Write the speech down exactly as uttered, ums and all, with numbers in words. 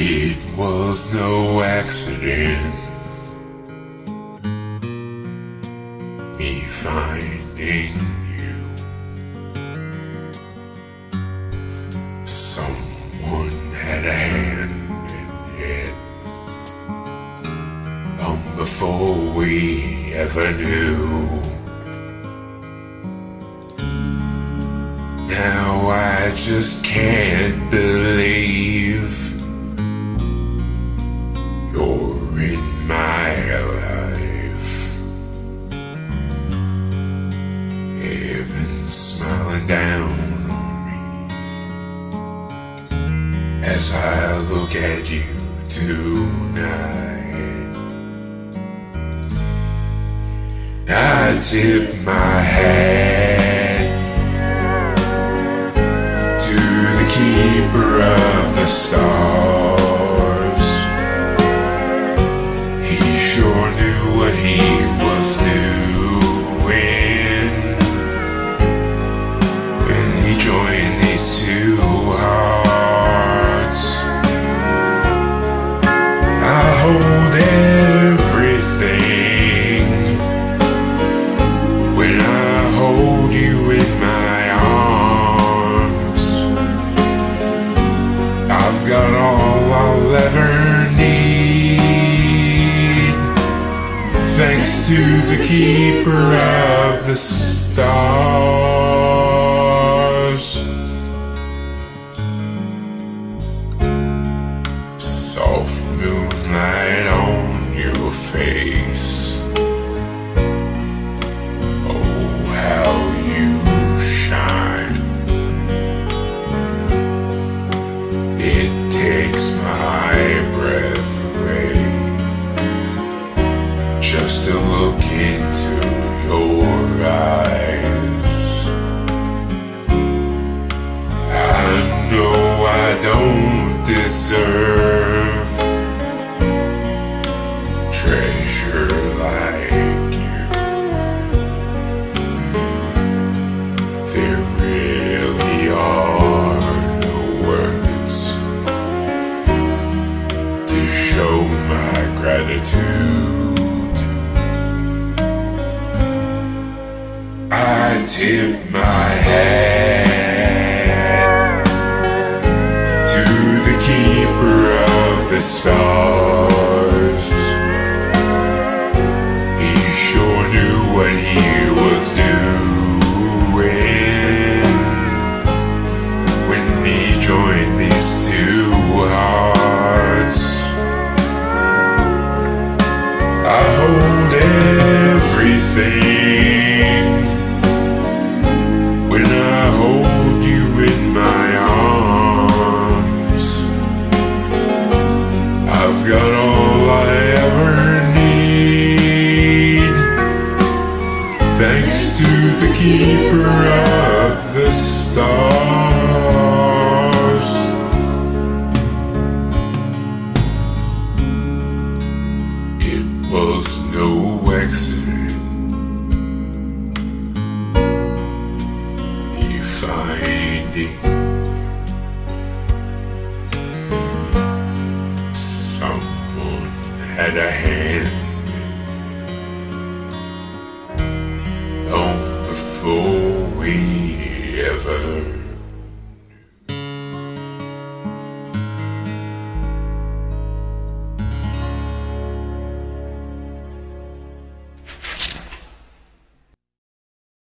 It was no accident, me finding you. Someone had a hand in it long before we ever knew. Now I just can't believe you're in my life. Heaven's smiling down on me as I look at you tonight. I tip my hat to the keeper of the stars. He sure knew what he was doing when he joined these two hearts. I hold everything when I hold you in my arms. I've got all I'll ever need, thanks to the keeper of the stars. Soft moonlight on your face, oh how you shine. It takes my breath away just to look into your eyes. I know I don't deserve treasure like you. There really are no words to show my gratitude. I tip my hat to the keeper of the stars. He sure knew what he was doing when he joined these two hearts. I hold everything when I hold you in my arms. I've got all I ever need, thanks to the keeper of the stars. It was no accident, me finding someone had a hand long before we ever